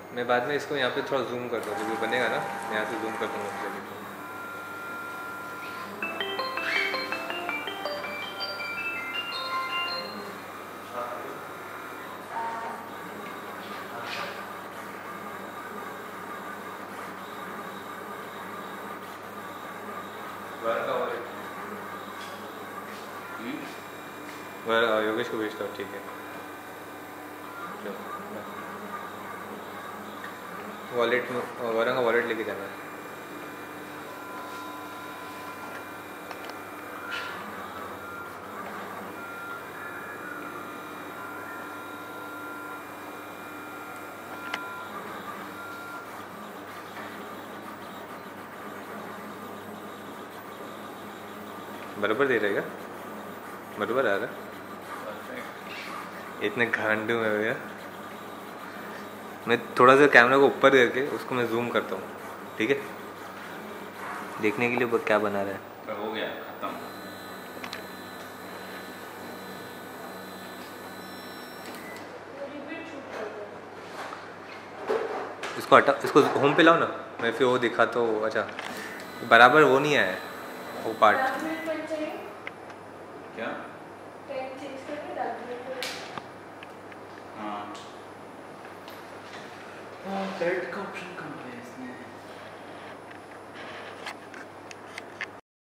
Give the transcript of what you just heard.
मैं बाद में इसको यहाँ पे थोड़ा जूम करता हूँ, जब बनेगा ना यहाँ से जूम करता हूँ। योगेश को भेजता हूँ, ठीक है। वॉलेट में वरंग का वॉलेट लेके जाना है। बराबर दे रहेगा, बराबर आ रहा। इतने घंटे में भैया मैं थोड़ा सा कैमरा को ऊपर करके उसको मैं जूम करता हूँ, ठीक है, देखने के लिए वो क्या बना रहा है। हो गया खत्म। इसको हटा, इसको होम पे लाओ ना, मैं फिर वो दिखा तो। अच्छा बराबर वो नहीं है वो पार्ट। क्या? हाँ, सेट का ऑप्शन